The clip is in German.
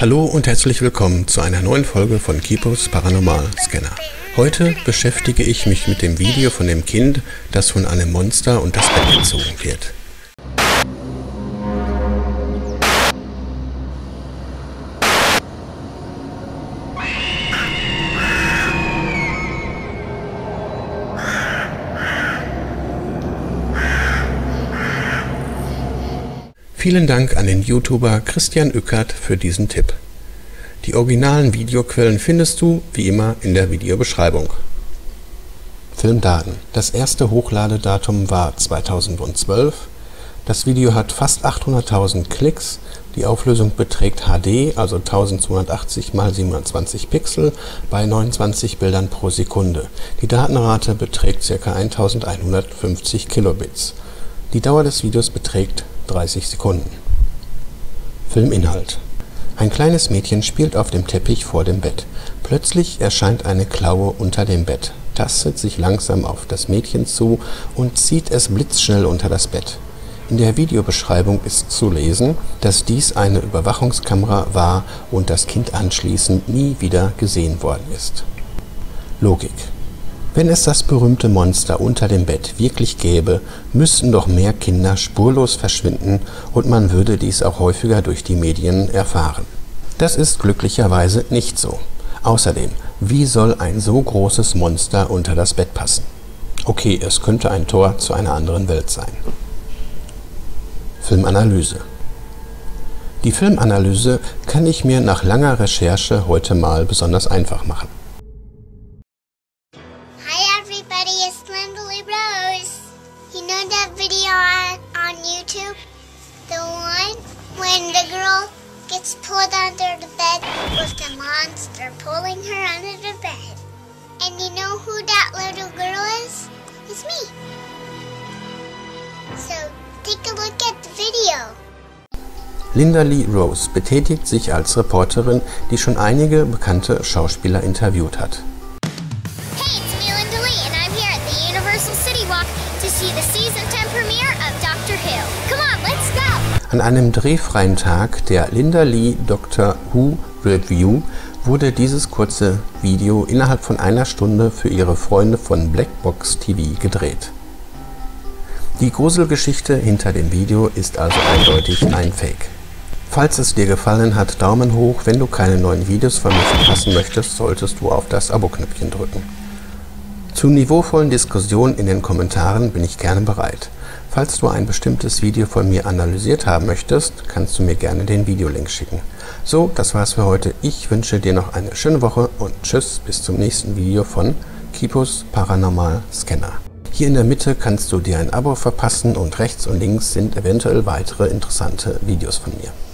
Hallo und herzlich willkommen zu einer neuen Folge von Kipos Paranormal Scanner. Heute beschäftige ich mich mit dem Video von dem Kind, das von einem Monster unter das Bett gezogen wird. Vielen Dank an den YouTuber Christian Ückert für diesen Tipp. Die originalen Videoquellen findest du, wie immer, in der Videobeschreibung. Filmdaten. Das erste Hochladedatum war 2012. Das Video hat fast 800.000 Klicks. Die Auflösung beträgt HD, also 1280 x 720 Pixel, bei 29 Bildern pro Sekunde. Die Datenrate beträgt ca. 1150 Kilobits. Die Dauer des Videos beträgt 30 Sekunden. Filminhalt. Ein kleines Mädchen spielt auf dem Teppich vor dem Bett. Plötzlich erscheint eine Klaue unter dem Bett, tastet sich langsam auf das Mädchen zu und zieht es blitzschnell unter das Bett. In der Videobeschreibung ist zu lesen, dass dies eine Überwachungskamera war und das Kind anschließend nie wieder gesehen worden ist. Logik. Wenn es das berühmte Monster unter dem Bett wirklich gäbe, müssten doch mehr Kinder spurlos verschwinden und man würde dies auch häufiger durch die Medien erfahren. Das ist glücklicherweise nicht so. Außerdem, wie soll ein so großes Monster unter das Bett passen? Okay, es könnte ein Tor zu einer anderen Welt sein. Filmanalyse. Die Filmanalyse kann ich mir nach langer Recherche heute mal besonders einfach machen. On YouTube, the one when the girl gets pulled under the bed with the monster pulling her under the bed. And you know who that little girl is? It's me. So take a look at the video. Linda Lee Rose betätigt sich als Reporterin, die schon einige bekannte Schauspieler interviewt hat. Hey, it's me, Linda Lee, and I'm here at the Universal City Walk to see the Season 10 premiere of Doctor Who. Come on, let's go! An einem drehfreien Tag der Linda Lee Doctor Who Review wurde dieses kurze Video innerhalb von einer Stunde für ihre Freunde von Blackbox TV gedreht. Die Gruselgeschichte hinter dem Video ist also eindeutig ein Fake. Falls es dir gefallen hat, Daumen hoch. Wenn du keine neuen Videos von mir verpassen möchtest, solltest du auf das Abo-Knöpfchen drücken. Zu niveauvollen Diskussionen in den Kommentaren bin ich gerne bereit. Falls du ein bestimmtes Video von mir analysiert haben möchtest, kannst du mir gerne den Videolink schicken. So, das war's für heute. Ich wünsche dir noch eine schöne Woche und tschüss, bis zum nächsten Video von Kipos Paranormal Scanner. Hier in der Mitte kannst du dir ein Abo verpassen und rechts und links sind eventuell weitere interessante Videos von mir.